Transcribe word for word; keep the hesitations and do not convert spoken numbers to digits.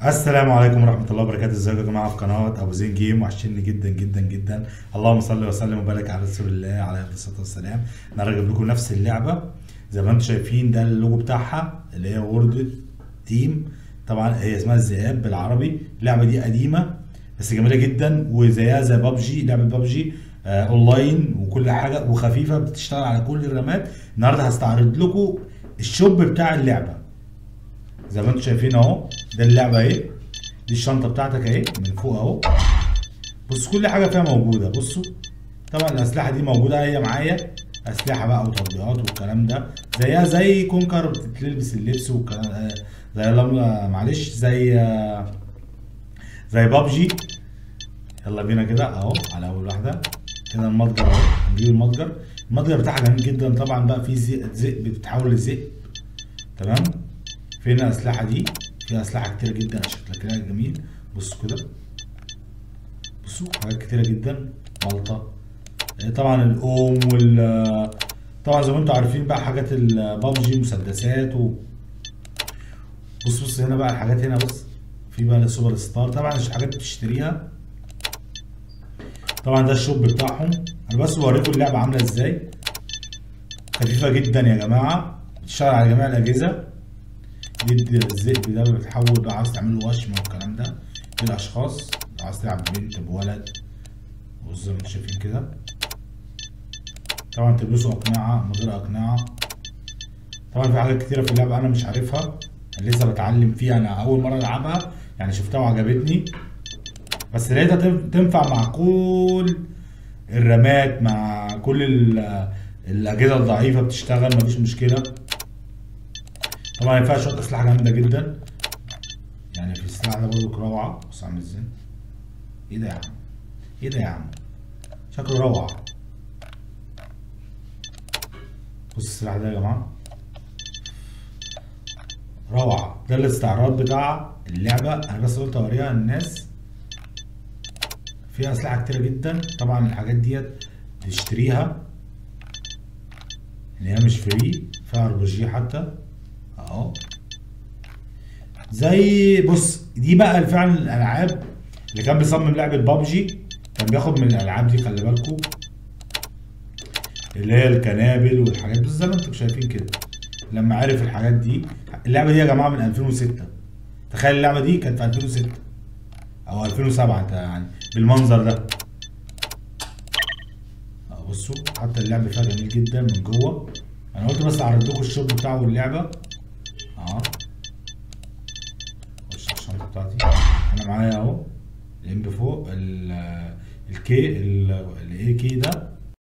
السلام عليكم ورحمة الله وبركاته. ازيكم يا جماعة في قناة أبو زين جيم؟ وحشني جدا جدا جدا. اللهم صل وسلم وبارك على رسول الله عليه الصلاة والسلام. أنا راجع لكم نفس اللعبة زي ما انتم شايفين، ده اللوجو بتاعها اللي هي وورد تيم. طبعا هي اسمها الذئاب بالعربي. اللعبة دي قديمة بس جميلة جدا، وزيها زي بابجي، لعبة بابجي آه اونلاين وكل حاجة، وخفيفة بتشتغل على كل الرامات. النهارده هستعرض لكم الشوب بتاع اللعبة زي ما انتم شايفين اهو. ده اللعبه اهي، دي الشنطه بتاعتك اهي من فوق اهو. بص كل حاجه فيها موجوده. بصوا طبعا الاسلحه دي موجوده، هي معايا اسلحه بقى وتطبيقات والكلام ده، زيها زي كونكر بتلبس اللبس والكلام آه، زي لما معلش زي آه، زي بابجي. يلا بينا كده اهو على اول واحده كده. المتجر اهو، نجيب المتجر. المتجر بتاعها جميل جدا. طبعا بقى في ذئب بتتحول لذئب، تمام. فين الاسلحه دي؟ في اسلحه كتيره جدا، شكلها كده جميل. بصوا كده، بصوا حاجات كتيره جدا. بلطه طبعا، الاوم وال طبعا زي ما انتم عارفين بقى حاجات البابجي، مسدسات و... بص بص هنا بقى الحاجات هنا. بص في بقى السوبر ستار، طبعا الحاجات بتشتريها. طبعا ده الشوب بتاعهم. انا بس بوريكم اللعبه عامله ازاي. خفيفه جدا يا جماعه، بتشتغل على جميع الاجهزه. دي الذئب ده بتحول بقى، عاوز تعمل له وشم والكلام ده. دي الاشخاص لو عاوز تلعب ببنت بولد، بص زي ما انتم شايفين كده. طبعا تلبسوا اقنعه من غير اقنعه. طبعا في حاجات كتيره في اللعبه انا مش عارفها، لسه بتعلم فيها. انا اول مره العبها يعني، شفتها وعجبتني، بس لقيتها تنفع مع كل الرامات، مع كل الاجهزه الضعيفه بتشتغل مفيش مشكله. طبعا فيها شويه اسلحه جامده جدا، يعني في السلاح ده برضه روعه. بص عامل ازاي. ايه ده يا عم؟ ايه ده يا عم؟ شكله روعه. بص السلاح ده يا جماعه روعه. ده الاستعراض بتاع اللعبه، انا بس قلت اوريها للناس. فيها اسلحه كتيره جدا. طبعا الحاجات ديت تشتريها، اللي هي مش فري. فيها ار بي جي حتى اهو. زي بص دي بقى فعلا الالعاب اللي كان بيصمم لعبه بابجي كان بياخد من الالعاب دي، خلي بالكم، اللي هي الكنابل والحاجات دي زي ما انتم شايفين كده. لما عرف الحاجات دي، اللعبه دي يا جماعه من ألفين وستة. تخيل اللعبه دي كانت في ألفين وستة او ألفين وسبعة يعني بالمنظر ده. بصوا حتى اللعب فيها جميل جدا من جوه. انا قلت بس اعرض لكم الشوب بتاعه واللعبه اه. خش الشنطه بتاعتي. انا معايا اهو الام بي فوق الكي الاي كي ده